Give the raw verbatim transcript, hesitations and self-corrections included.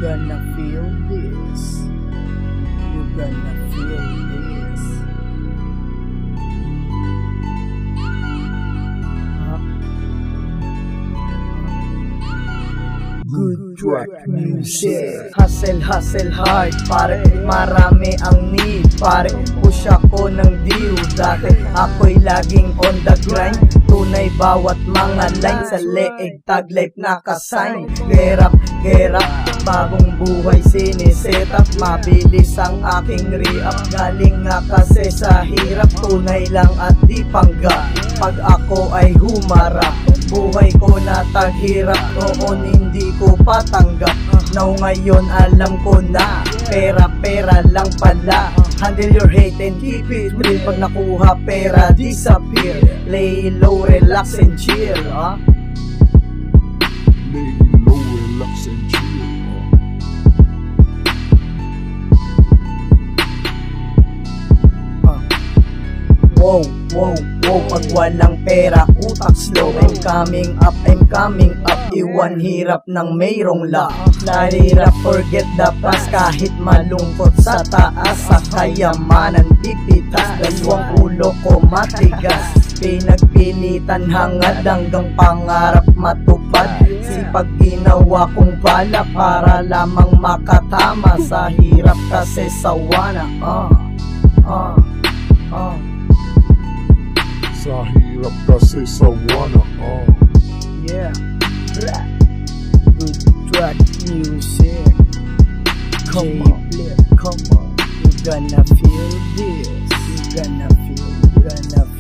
gonna feel this. You gonna feel this. Huh? Good track music. Hustle, hustle hard, pare. Marami ang need, pare. Push ako ng diyo dati. Ako'y laging on the grind. Tunay bawat mga line sa leeg, tag life nakasign. Gerap, gerap, bagong buhay sinisetup. Mabilis ang aking re-up, galing nga kasi sa hirap. Tunay lang at di pangga, pag ako ay humarap. Buhay ko na taghirap, noon hindi ko patanggap. Now ngayon alam ko na, pera-pera lang pala. Handle your hate and keep it real. Pag nakuha pera, disappear. Lay low, relax and chill, huh? Lay low, relax and chill, huh? Wow, wow, wow. Pag walang pera, utak slow. I'm coming up, I'm coming up. Iwan hirap ng mayroong luck. Narira, forget the past. Kahit malungkot sa taas, sa kayamanan pipitas. Dalawang ulo ko matigas, pinagpilitan hangad hanggang pangarap matupad. Sipag ginawa kong bala para lamang makatama sa hirap kasi sawana. Ah, ah, ah. Sa hirap kasi sawana, ah. Yeah. Good track music. Come on, come on. You gonna feel this. You gonna feel, you gonna